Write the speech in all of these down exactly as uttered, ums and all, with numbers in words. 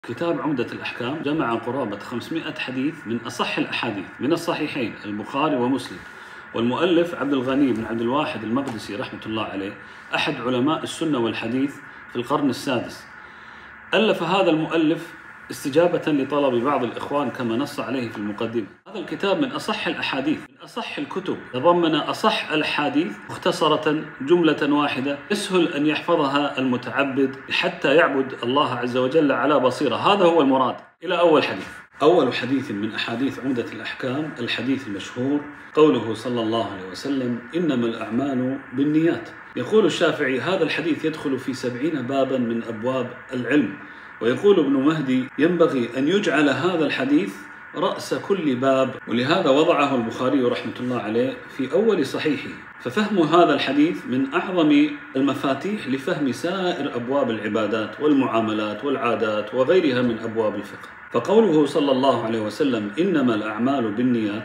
كتاب عمدة الأحكام جمع قرابة خمسمائة حديث من أصح الأحاديث من الصحيحين البخاري ومسلم، والمؤلف عبد الغني بن عبد الواحد المقدسي رحمة الله عليه، أحد علماء السنة والحديث في القرن السادس. ألف هذا المؤلف استجابة لطلب بعض الإخوان كما نص عليه في المقدمة. هذا الكتاب من أصح الأحاديث، من أصح الكتب، تضمن أصح الأحاديث مختصرة جملة واحدة يسهل أن يحفظها المتعبد حتى يعبد الله عز وجل على بصيرة. هذا هو المراد. إلى أول حديث. أول حديث من أحاديث عمدة الأحكام الحديث المشهور، قوله صلى الله عليه وسلم: إنما الأعمال بالنيات. يقول الشافعي: هذا الحديث يدخل في سبعين بابا من أبواب العلم. ويقول ابن مهدي: ينبغي أن يجعل هذا الحديث رأس كل باب، ولهذا وضعه البخاري رحمة الله عليه في أول صحيحه. ففهم هذا الحديث من أعظم المفاتيح لفهم سائر أبواب العبادات والمعاملات والعادات وغيرها من أبواب الفقه. فقوله صلى الله عليه وسلم: إنما الأعمال بالنيات،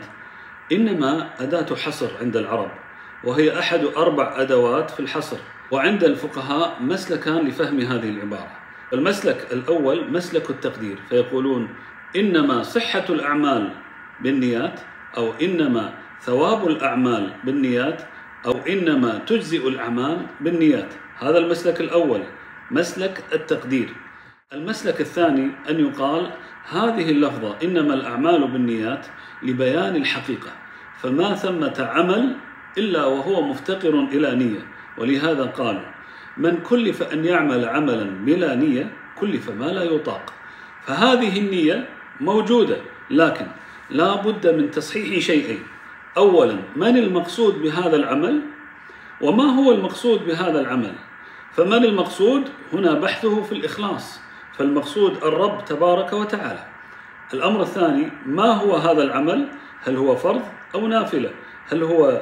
إنما أداة حصر عند العرب، وهي أحد أربع أدوات في الحصر. وعند الفقهاء مسلكان لفهم هذه العبارة. المسلك الأول مسلك التقدير، فيقولون: إنما صحة الأعمال بالنيات، أو إنما ثواب الأعمال بالنيات، أو إنما تجزئ الأعمال بالنيات. هذا المسلك الأول، مسلك التقدير. المسلك الثاني أن يقال هذه اللفظة إنما الأعمال بالنيات لبيان الحقيقة، فما ثمة عمل إلا وهو مفتقر إلى نية، ولهذا قالوا: من كلف أن يعمل عملا بلا نية كلف ما لا يطاق. فهذه النية موجودة، لكن لا بد من تصحيح شيئين: أولا، من المقصود بهذا العمل؟ وما هو المقصود بهذا العمل؟ فمن المقصود هنا بحثه في الإخلاص، فالمقصود الرب تبارك وتعالى. الأمر الثاني: ما هو هذا العمل؟ هل هو فرض أو نافلة؟ هل هو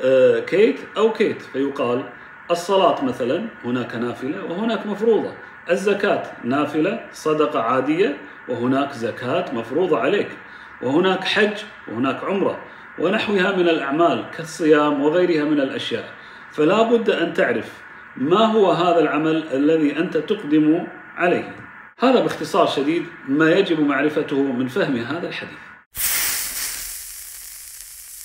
كيت أو كيت؟ فيقال: الصلاة مثلا هناك نافلة وهناك مفروضة، الزكاة نافلة صدقة عادية وهناك زكاة مفروضة عليك، وهناك حج وهناك عمرة ونحوها من الأعمال كالصيام وغيرها من الأشياء. فلا بد أن تعرف ما هو هذا العمل الذي أنت تقدم عليه. هذا باختصار شديد ما يجب معرفته من فهم هذا الحديث.